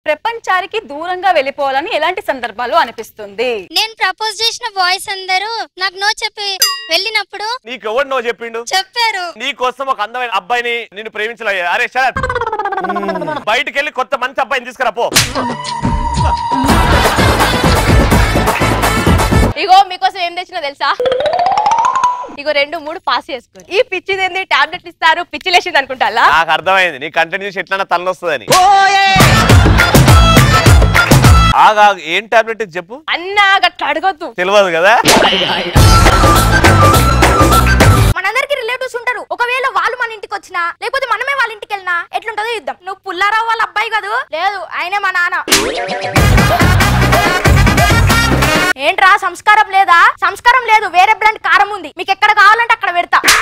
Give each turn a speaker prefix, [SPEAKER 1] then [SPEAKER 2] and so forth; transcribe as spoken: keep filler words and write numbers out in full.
[SPEAKER 1] ప్రపంచానికి దూరంగా వెళ్ళిపోవాలని ఎలాంటి సందర్భాలు అనిపిస్తుంది?
[SPEAKER 2] నేను ప్రపోజ్ చేసిన బాయ్స్ అందరూ నాకు నో చెప్పి వెళ్ళినప్పుడు.
[SPEAKER 3] నీకు ఎవరు నో చెప్పిండు?
[SPEAKER 2] చెప్పారు.
[SPEAKER 3] నీ కోసం ఒక అందమైన అబ్బాయిని నిన్ను ప్రేమించలే. అరే శరత్, బయటికి వెళ్ళి కొత్త మంచి అబ్బాయిని తీసుకురా పో.
[SPEAKER 4] ఇగో మీకోసం ఏం తెచ్చినా తెలుసా? ఇగో రెండు మూడు పాస్ చేసుకో. ఈ పిచ్చిదేంది, టాబ్లెట్లు ఇస్తారు, పిచ్చి లేచింది అనుకుంటా.
[SPEAKER 3] నాకు అర్థమైంది, నీ కంటెంట్ చూసి ఎట్లా తలనొస్తుందని. ఆగా ఏం టాబ్లెట్ చెప్పు.
[SPEAKER 4] అన్నా గట్లా అడగొద్దు,
[SPEAKER 3] తెలియదు కదా.
[SPEAKER 2] మనందరికి రిలేటివ్స్ ఉంటారు. ఒకవేళ వాళ్ళు మన ఇంటికి వచ్చినా లేకపోతే మనమే వాళ్ళ ఇంటికి వెళ్ళినా ఎట్లుంటదో ఇద్దాం. నువ్వు పుల్లారావు వాళ్ళ అబ్బాయి కాదు? లేదు, ఆయనే మా నాన్న. ఏంట్రా సంస్కారం లేదా? సంస్కారం లేదు, వేరే బ్రాండ్ కారం ఉంది, మీకు ఎక్కడ కావాలంటే అక్కడ పెడతా.